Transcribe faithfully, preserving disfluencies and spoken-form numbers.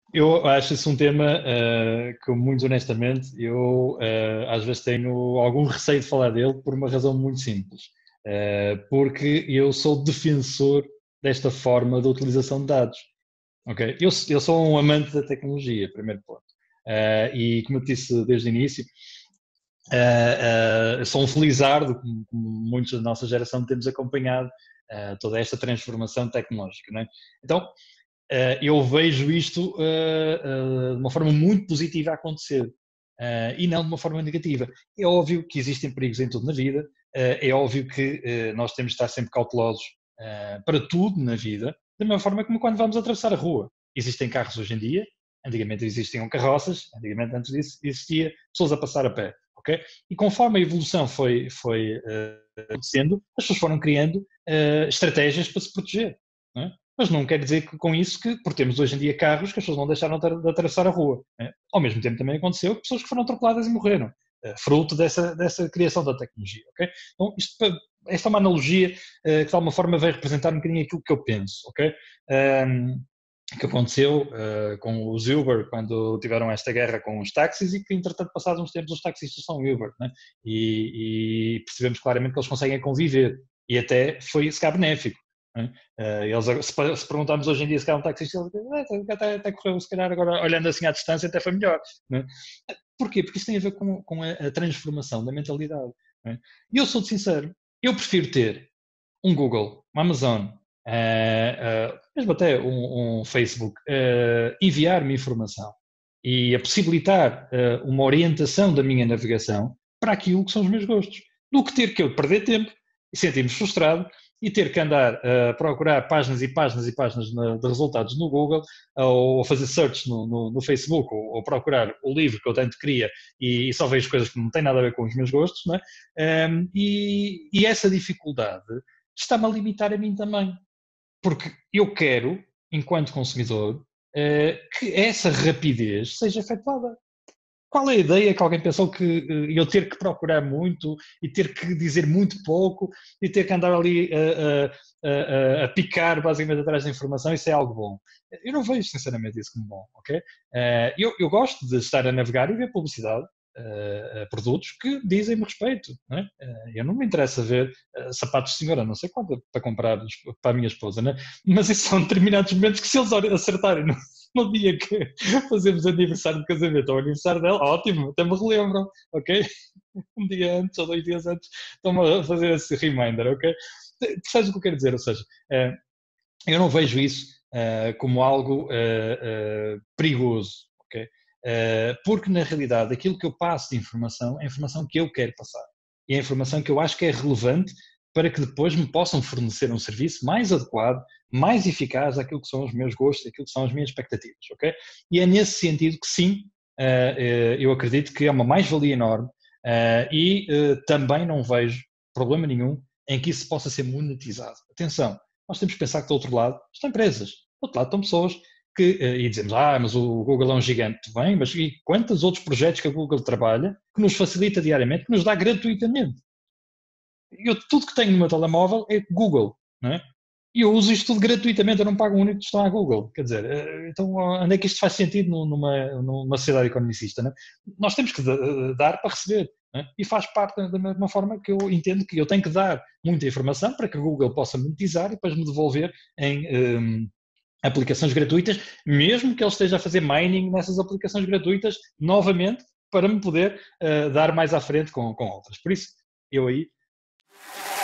Eu acho isso um tema uh, que, muito honestamente, eu uh, às vezes tenho algum receio de falar dele por uma razão muito simples. Uh, porque eu sou defensor desta forma de utilização de dados. Okay? Eu, eu sou um amante da tecnologia, primeiro ponto. Uh, e, como eu disse desde o início, uh, uh, sou um felizardo, como, como muitos da nossa geração temos acompanhado uh, toda esta transformação tecnológica. Não é? Então, Uh, eu vejo isto uh, uh, de uma forma muito positiva a acontecer uh, e não de uma forma negativa. É óbvio que existem perigos em tudo na vida, uh, é óbvio que uh, nós temos de estar sempre cautelosos uh, para tudo na vida, da mesma forma como quando vamos atravessar a rua. Existem carros hoje em dia, antigamente existiam carroças, antigamente antes disso existia pessoas a passar a pé. Okay? E conforme a evolução foi, foi uh, acontecendo, as pessoas foram criando uh, estratégias para se proteger. Não é? Mas não quer dizer que, com isso que, por termos hoje em dia carros, que as pessoas não deixaram de atravessar a rua. Né? Ao mesmo tempo também aconteceu que pessoas que foram atropeladas e morreram, fruto dessa, dessa criação da tecnologia. Okay? Então, isto, esta é uma analogia uh, que de alguma forma vai representar um bocadinho aquilo que eu penso. Okay? Um, que aconteceu uh, com os Uber quando tiveram esta guerra com os táxis e que, entretanto, passados uns tempos, os taxistas são Uber. Né? E, e percebemos claramente que eles conseguem conviver. E até foi, se calhar, benéfico. Uh, eles, se, se perguntarmos hoje em dia se calhar um taxista, até, até, até correu, se calhar agora olhando assim à distância até foi melhor. Não é? Porquê? Porque isso tem a ver com, com a, a transformação da mentalidade. E é? eu sou-te sincero, eu prefiro ter um Google, uma Amazon, uh, uh, mesmo até um, um Facebook, uh, enviar-me informação e a possibilitar uh, uma orientação da minha navegação para aquilo que são os meus gostos, do que ter que eu perder tempo e sentir-me frustrado e ter que andar a procurar páginas e páginas e páginas de resultados no Google, ou fazer search no, no, no Facebook, ou, ou procurar o livro que eu tanto queria e, e só vejo coisas que não têm nada a ver com os meus gostos, não é? Um, e, e essa dificuldade está-me a limitar a mim também, porque eu quero, enquanto consumidor, uh, que essa rapidez seja efetuada. Qual é a ideia que alguém pensou que uh, eu ter que procurar muito e ter que dizer muito pouco e ter que andar ali a, a, a, a picar basicamente atrás da informação, isso é algo bom? Eu não vejo sinceramente isso como bom, ok? Uh, eu, eu gosto de estar a navegar e ver publicidade, uh, produtos que dizem-me respeito, não é? Uh, eu não me interessa ver uh, sapatos de senhora, não sei quanto, para comprar para a minha esposa, não é? Mas isso são determinados momentos que se eles acertarem no, no dia que fazemos aniversário de casamento ou aniversário dela, ótimo, até me relembram, ok? Um dia antes ou dois dias antes estão-me a fazer esse reminder, ok? Percebes o que eu quero dizer? Ou seja, uh, eu não vejo isso uh, como algo uh, uh, perigoso, ok? Uh, porque na realidade aquilo que eu passo de informação é a informação que eu quero passar e é a informação que eu acho que é relevante para que depois me possam fornecer um serviço mais adequado, mais eficaz àquilo que são os meus gostos, àquilo que são as minhas expectativas, ok? E é nesse sentido que sim, uh, uh, eu acredito que é uma mais-valia enorme uh, e uh, também não vejo problema nenhum em que isso possa ser monetizado. Atenção, nós temos que pensar que do outro lado estão empresas, do outro lado estão pessoas que, e dizemos, ah, mas o Google é um gigante. Bem, mas e quantos outros projetos que a Google trabalha que nos facilita diariamente, que nos dá gratuitamente? Eu, tudo que tenho no meu telemóvel é Google, não é? E eu uso isto tudo gratuitamente, eu não pago um único tostão à Google. Quer dizer, então onde é que isto faz sentido numa, numa sociedade economicista? Não é? Nós temos que dar para receber. É? E faz parte da mesma forma que eu entendo que eu tenho que dar muita informação para que a Google possa monetizar e depois me devolver em um, aplicações gratuitas, mesmo que ele esteja a fazer mining nessas aplicações gratuitas novamente para me poder uh, dar mais à frente com, com outras. Por isso, eu aí